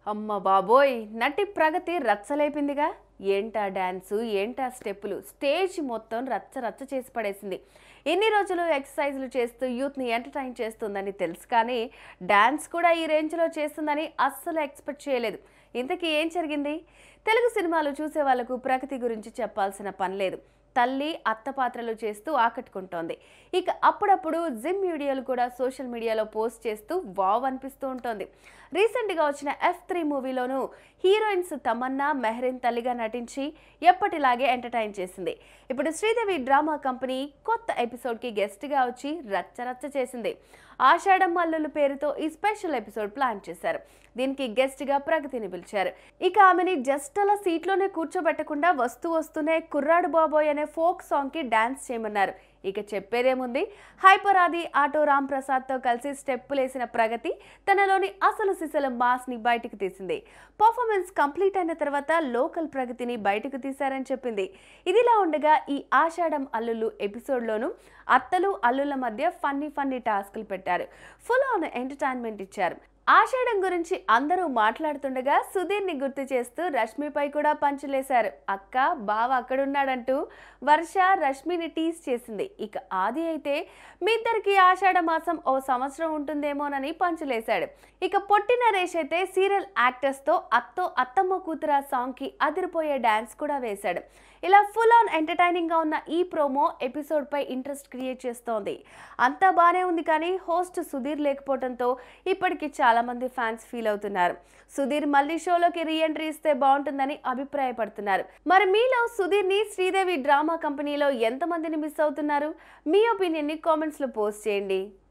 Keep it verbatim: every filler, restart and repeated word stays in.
అమ్మ బాబోయ్ నటి ప్రగతి రచ్చలేపిందిగా. ఏంటా డాన్సు, ఏంటా స్టెప్పులు, స్టేజ్ మొత్తం రచ్చ రచ్చ చేసి పడేసింది. ఎన్ని రోజులు ఎక్సర్సైజ్లు చేస్తూ యూత్ని ఎంటర్టైన్ చేస్తుందని తెలుసు, కానీ డాన్స్ కూడా ఈ రేంజ్లో చేస్తుందని అస్సలు ఎక్స్పెక్ట్ చేయలేదు. ఇంతకీ ఏం జరిగింది? తెలుగు సినిమాలు చూసే వాళ్లకు ప్రగతి గురించి చెప్పాల్సిన పని లేదు. తల్లి అత్త పాత్రలు చేస్తూ ఆకట్టుకుంటోంది. ఇక అప్పుడప్పుడు జిమ్ వీడియోలు కూడా సోషల్ మీడియాలో పోస్ట్ చేస్తూ వావ్ అనిపిస్తూ ఉంటుంది. రీసెంట్గా వచ్చిన ఎఫ్ త్రీ మూవీలోనూ హీరోయిన్స్ తమన్నా, మెహరీన్ తల్లిగా నటించి ఎప్పటిలాగే ఎంటర్టైన్ చేసింది. ఇప్పుడు శ్రీదేవి డ్రామా కంపెనీ కొత్త ఎపిసోడ్కి గెస్ట్గా వచ్చి రచ్చ రచ్చ చేసింది. ఆషాఢం అల్లుల పేరుతో ఈ స్పెషల్ ఎపిసోడ్ ప్లాన్ చేశారు. దీనికి గెస్ట్గా ప్రగతిని పిలిచారు. ఇక ఆమెని జస్ట్ అలా సీట్లోనే కూర్చోబెట్టకుండా వస్తూ వస్తూనే కుర్రాడు బాబోయ్ అనే ఫోక్ సాంగ్కి డాన్స్ చేయమన్నారు. ఇక చెప్పేదేముంది, హైపర్ ఆది ఆటో రామ్ ప్రసాద్తో కలిసి స్టెప్పులేసిన ప్రగతి తనలోని అసలు సిసల మాస్ని బయటకు తీసింది. పర్ఫార్మెన్స్ కంప్లీట్ అయిన తర్వాత లోకల్ ప్రగతిని బయటకు తీశారని చెప్పింది. ఇదిలా ఉండగా ఈ ఆషాఢం అల్లులు ఎపిసోడ్లోనూ అత్తలు అల్లుల మధ్య ఫన్నీ ఫన్నీ టాస్క్లు పెట్టారు. ఫుల్ ఆన్ ఎంటర్టైన్మెంట్ ఇచ్చారు. ఆషాఢం గురించి అందరూ మాట్లాడుతుండగా సుధీర్ని గుర్తు చేస్తూ రష్మిపై కూడా పంచులేశారు. అక్క బావ అక్కడున్నాడంటూ వర్ష రష్మిని టీస్ చేసింది. ఇక ఆది అయితే మీ ఇద్దరికి ఆషాఢ మాసం ఓ సంవత్సరం ఉంటుందేమోనని పంచులేశాడు. ఇక పొట్టి నరేష్ అయితే సీరియల్ యాక్టర్స్తో అత్తో అత్తమ్మ కూతుర సాంగ్కి అదిరిపోయే డాన్స్ కూడా వేశాడు. ఇలా ఫుల్ ఆన్ ఎంటర్టైనింగ్ గా ఉన్న ఈ ప్రోమో ఎపిసోడ్ పై ఇంట్రెస్ట్ క్రియేట్ చేస్తోంది. అంతా బానే ఉంది, కానీ హోస్ట్ సుధీర్ లేకపోవడంతో ఇప్పటికి చాలా మంది ఫ్యాన్స్ ఫీల్ అవుతున్నారు. సుధీర్ మళ్ళీ షోలోకి రీ ఎంట్రీ ఇస్తే బాగుంటుందని అభిప్రాయపడుతున్నారు. మరి మీలో సుధీర్ ని శ్రీదేవి డ్రామా కంపెనీలో ఎంత మందిని మిస్ అవుతున్నారు? మీ ఒపీనియన్ ని కామెంట్స్ లో పోస్ట్ చేయండి.